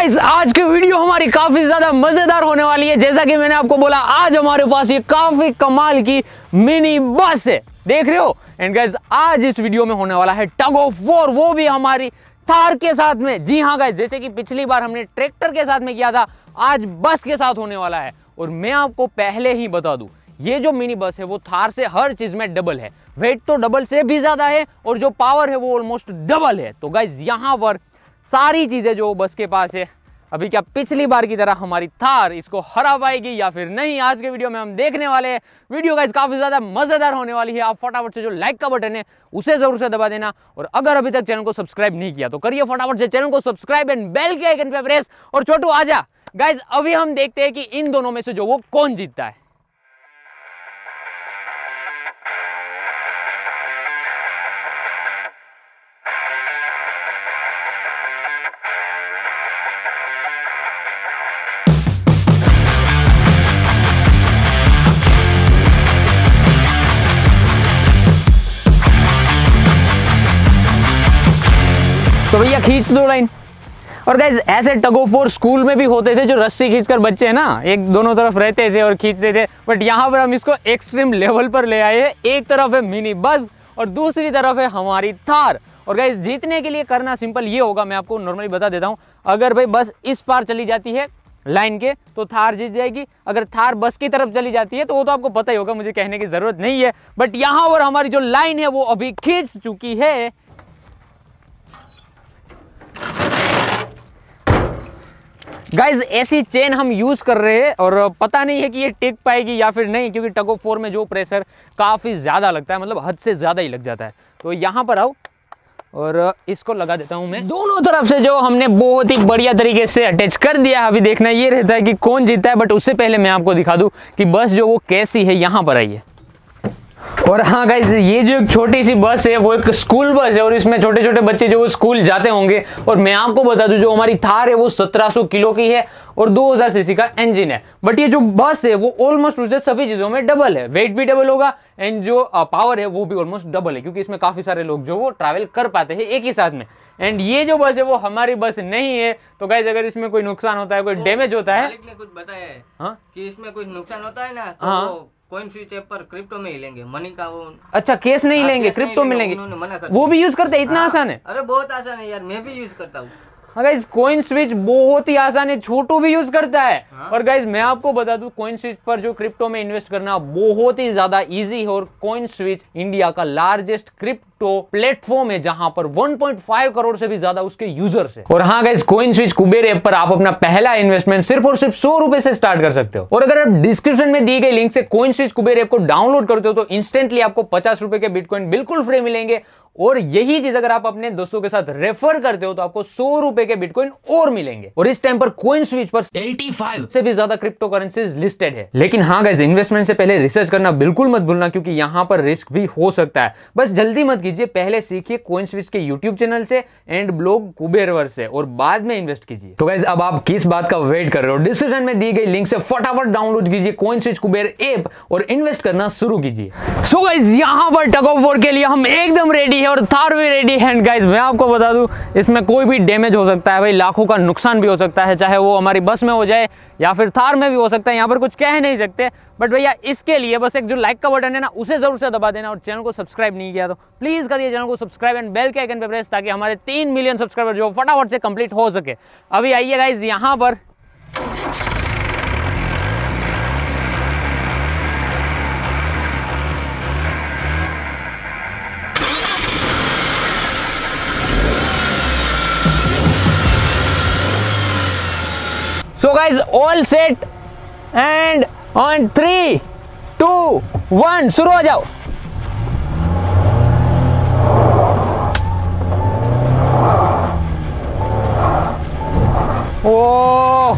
Guys आज की video हमारी काफी ज्यादा मजेदार होने वाली है। जैसा कि मैंने आपको बोला, आज हमारे पास ये काफी कमाल की मिनी बस है, देख रहे हो। एंड गाइस आज इस वीडियो में होने वाला है टग ऑफ वॉर, वो भी हमारी थार के साथ में। जी हाँ गाइस, जैसे कि पिछली बार हमने ट्रैक्टर के साथ में किया था, आज बस के साथ होने वाला है। और मैं आपको पहले ही बता दूं, ये जो मिनी बस है वो थार से हर चीज में डबल है। वेट तो डबल से भी ज्यादा है और जो पावर है वो ऑलमोस्ट डबल है। तो गाइस यहाँ पर सारी चीजें जो बस के पास है, अभी क्या पिछली बार की तरह हमारी थार इसको हरा पाएगी या फिर नहीं, आज के वीडियो में हम देखने वाले हैं। वीडियो गाइस काफी ज्यादा मजेदार होने वाली है। आप फटाफट से जो लाइक का बटन है उसे जरूर से दबा देना, और अगर अभी तक चैनल को सब्सक्राइब नहीं किया तो करिए फटाफट से चैनल को सब्सक्राइब एंड बेल के आइकन पे प्रेस। और छोटू आजा गाइस, अभी हम देखते हैं कि इन दोनों में से जो वो कौन जीतता है। तो भैया खींच दो लाइन। और गाइस ऐसे टग ऑफ वॉर स्कूल में भी होते थे, जो रस्सी खींचकर बच्चे है ना एक दोनों तरफ रहते थे और खींचते थे। बट यहाँ पर हम इसको एक्सट्रीम लेवल पर ले आए हैं। एक तरफ है मिनी बस और दूसरी तरफ है हमारी थार। और गाइस जीतने के लिए करना सिंपल ये होगा, मैं आपको नॉर्मली बता देता हूँ। अगर भाई बस इस पार चली जाती है लाइन के तो थार जीत जाएगी। अगर थार बस की तरफ चली जाती है तो वो तो आपको पता ही होगा, मुझे कहने की जरूरत नहीं है। बट यहाँ पर हमारी जो लाइन है वो अभी खींच चुकी है। गाइज ऐसी चेन हम यूज कर रहे हैं और पता नहीं है कि ये टिक पाएगी या फिर नहीं, क्योंकि टग ऑफ वॉर में जो प्रेशर काफी ज्यादा लगता है, मतलब हद से ज्यादा ही लग जाता है। तो यहाँ पर आओ और इसको लगा देता हूं मैं दोनों तरफ से, जो हमने बहुत ही बढ़िया तरीके से अटैच कर दिया। अभी देखना ये रहता है कि कौन जीतता है। बट उससे पहले मैं आपको दिखा दूं कि बस जो वो कैसी है। यहाँ पर आइए। और हाँ गाइस, ये जो एक छोटी सी बस है वो एक स्कूल बस है और इसमें छोटे छोटे बच्चे जो वो स्कूल जाते होंगे। और मैं आपको बता दूं, जो हमारी थार है वो 1700 किलो की है और 2000 सीसी का इंजन है। बट ये जो बस है वो ऑलमोस्ट उससे सभी चीजों में डबल है। वेट भी डबल होगा एंड जो पावर है वो भी ऑलमोस्ट डबल है, क्योंकि इसमें काफी सारे लोग जो वो ट्रैवल कर पाते हैं एक ही साथ में। एंड ये जो बस है वो हमारी बस नहीं है। तो गाइस अगर इसमें कोई नुकसान होता है, कोई डैमेज होता है, मालिक ने कुछ बताया है हाँ कि इसमें कुछ नुकसान होता है ना तो हाँ कॉइन स्विच ऐप पर क्रिप्टो में ही लेंगे, मनी का वो। अच्छा केस नहीं लेंगे, केस नहीं क्रिप्टो में लेंगे। उन्होंने मना कर वो दिया। भी यूज करते हैं, इतना आसान है। अरे बहुत आसान है यार, मैं भी यूज करता हूँ। गाइस कॉइन स्विच बहुत ही आसान है, छोटू भी यूज करता है। हाँ? और गाइस मैं आपको बता दूं, कॉइन स्विच पर जो क्रिप्टो में इन्वेस्ट करना बहुत ही ज्यादा इजी है। और कॉइन स्विच इंडिया का लार्जेस्ट क्रिप्टो प्लेटफॉर्म है, जहां पर 1.5 करोड़ से भी ज्यादा उसके यूजर्स है। और हाँ guys, CoinSwitch Kuber app पर आप अपना पहला इन्वेस्टमेंट सिर्फ और सिर्फ 100 रुपए से स्टार्ट कर सकते हो। और अगर आप डिस्क्रिप्शन में दी गई लिंक से कॉइन स्विच कुबेर ऐप को डाउनलोड करते हो तो इंस्टेंटली आपको 50 रुपए के बिटकॉइन बिल्कुल फ्री मिलेंगे। और यही चीज अगर आप अपने दोस्तों के साथ रेफर करते हो तो आपको 100 रुपए के बिटकॉइन और मिलेंगे। और इस टाइम पर कॉइन स्विच पर 85 से भी ज्यादा क्रिप्टो करेंसीज लिस्टेड है। लेकिन हाँ गाइस, इन्वेस्टमेंट से पहले रिसर्च करना बिल्कुल मत भूलना, क्योंकि यहाँ पर रिस्क भी हो सकता है। बस जल्दी मत कीजिए, पहले सीखिए कॉइन स्विच के यूट्यूब चैनल से एंड ब्लॉग कुबेरवर से, और बाद में इन्वेस्ट कीजिए। तो गाइस अब आप किस बात का वेट कर रहे हो? डिस्क्रिप्शन में दी गई लिंक से फटाफट डाउनलोड कीजिए कॉइन स्विच कुबेर ऐप और इन्वेस्ट करना शुरू कीजिए। सो गाइस यहाँ पर टग ऑफ वॉर के लिए हम एकदम रेडी है और थार भी रेडी है। गाइस मैं आपको बता दूं, इसमें कोई भी डैमेज हो सकता है भाई, लाखों का नुकसान भी हो सकता है, चाहे वो हमारी बस में हो जाए या फिर थार में भी हो सकता है। यहाँ पर कुछ कह नहीं सकते। बट भैया इसके लिए बस एक जो लाइक का बटन है ना उसे जरूर से दबा देना, और चैनल को सब्सक्राइब नहीं किया तो प्लीज करिए चैनल को सब्सक्राइब एंड बेल के आइकन पे प्रेस, ताकि हमारे 3 मिलियन सब्सक्राइबर जो फटाफट से कंप्लीट हो सके। अभी आइए गाइस यहाँ पर। So guys, all set and on 3, 2, 1 शुरू हो जाओ। ओ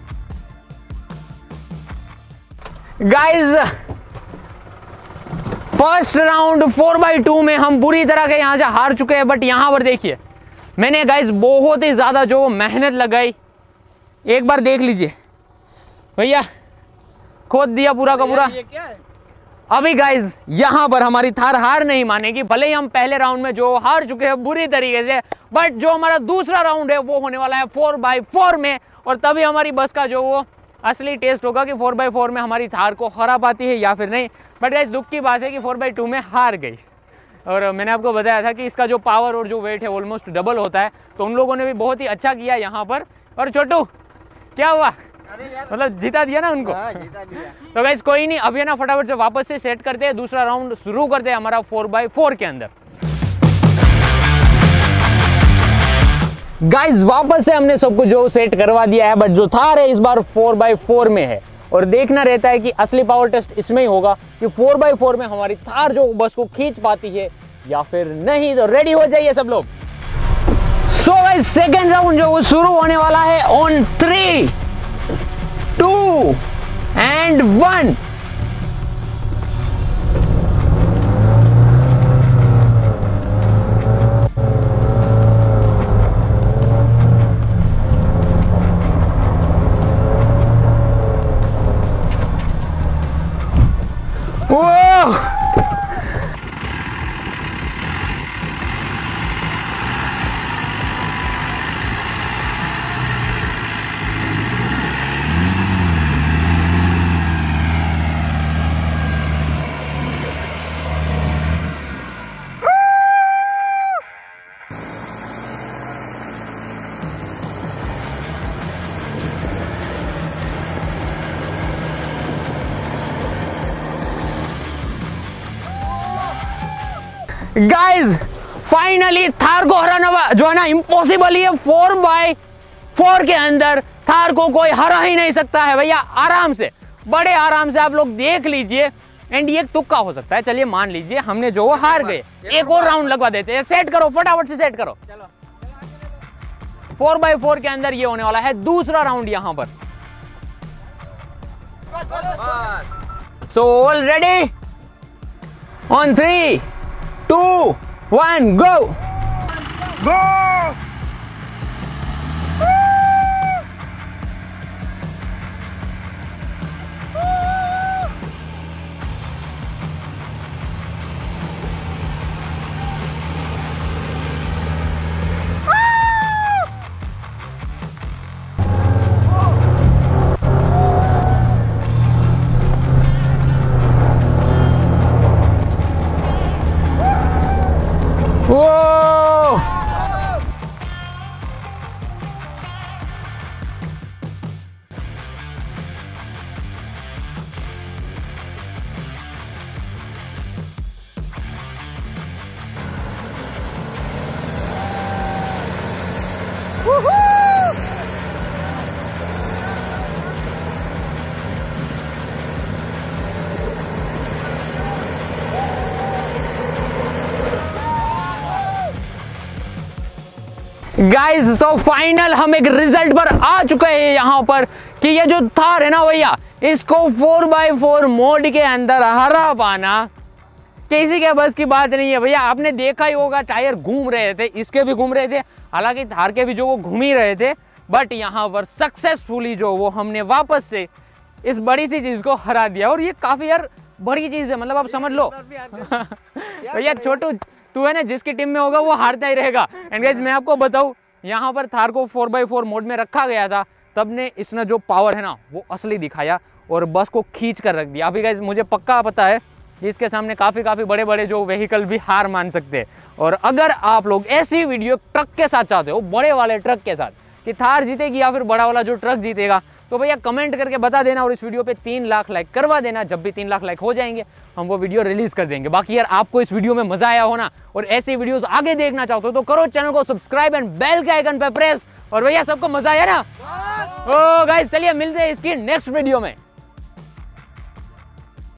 गाइस फर्स्ट राउंड 4x2 में हम बुरी तरह के यहाँ से हार चुके हैं। बट यहाँ पर देखिए मैंने गाइस बहुत ही ज्यादा जो मेहनत लगाई, एक बार देख लीजिए भैया, खोद दिया पूरा का पूरा। ये क्या है? अभी गाइस यहाँ पर हमारी थार हार नहीं मानेगी, भले ही हम पहले राउंड में जो हार चुके हैं बुरी तरीके से, बट जो हमारा दूसरा राउंड है वो होने वाला है 4x4 में, और तभी हमारी बस का जो वो असली टेस्ट होगा कि 4x4 में हमारी थार को हरा पाती है या फिर नहीं। बट गाइस दुख की बात है कि 4x2 में हार गई, और मैंने आपको बताया था कि इसका जो पावर और जो वेट है ऑलमोस्ट डबल होता है, तो उन लोगों ने भी बहुत ही अच्छा किया यहाँ पर। और छोटू क्या हुआ, अरे यार, मतलब जिता दिया ना उनको। हाँ, जीता दिया। तो गाइस कोई नहीं, अब ये ना फटाफट से वापस से सेट करते हैं, दूसरा राउंड शुरू करते हैं हमारा 4x4 के अंदर। गाइस वापस से हमने सब कुछ जो सेट करवा दिया है, बट जो थार है इस बार 4x4 में है, और देखना रहता है कि असली पावर टेस्ट इसमें ही होगा कि 4x4 में हमारी थार जो बस को खींच पाती है या फिर नहीं। तो रेडी हो जाइए सब लोग। सो गाइस सेकंड राउंड जो वो शुरू होने वाला है on 3, 2 and 1। Guys finally Thar को हराना जो है ना इम्पॉसिबल ही है। 4x4 के अंदर थार को कोई हरा ही नहीं सकता है भैया, आराम से, बड़े आराम से आप लोग देख लीजिए। एंड ये तुक्का हो सकता है, चलिए मान लीजिए हमने जो वो हार गए, एक और राउंड लगवा देते हैं। सेट करो फटाफट से, सेट करो। 4x4 के अंदर ये होने वाला है दूसरा राउंड यहाँ पर। So all ready, on 3, 2, 1, go! Go! Guys so final हम एक रिजल्ट पर आ चुके हैं यहाँ पर कि ये जो थार है ना भैया, इसको 4x4 मोड के अंदर हरा पाना किसी के बस की बात नहीं है भैया। आपने देखा ही होगा टायर घूम रहे थे, इसके भी घूम रहे थे, हालांकि थार के भी जो वो घूम ही रहे थे, बट यहाँ पर सक्सेसफुली जो वो हमने वापस से इस बड़ी सी चीज को हरा दिया। और ये काफी यार बड़ी चीज है, मतलब आप समझ लो भैया। छोटू तू है ना जिसकी टीम में होगा वो हारता ही रहेगा। एंड गाइस मैं आपको बताऊं, यहाँ पर थार को 4x4 मोड में रखा गया था, तब ने इसने जो पावर है ना वो असली दिखाया और बस को खींच कर रख दिया। अभी गाइस मुझे पक्का पता है कि इसके सामने काफ़ी बड़े बड़े जो व्हीकल भी हार मान सकते हैं। और अगर आप लोग ऐसी वीडियो ट्रक के साथ चाहते हो, बड़े वाले ट्रक के साथ, कि थार जीतेगी या फिर बड़ा वाला जो ट्रक जीतेगा, तो भैया कमेंट करके बता देना और इस वीडियो पे 3 लाख लाइक करवा देना। जब भी 3 लाख लाइक हो जाएंगे हम वो वीडियो रिलीज कर देंगे। बाकी यार आपको इस वीडियो में मजा आया हो ना और ऐसी वीडियोस आगे देखना चाहते हो तो करो चैनल को सब्सक्राइब एंड बेल के आइकन पे प्रेस। और भैया सबको मजा आया ना? ओ गाइस चलिए मिलते हैं इसकी नेक्स्ट वीडियो में।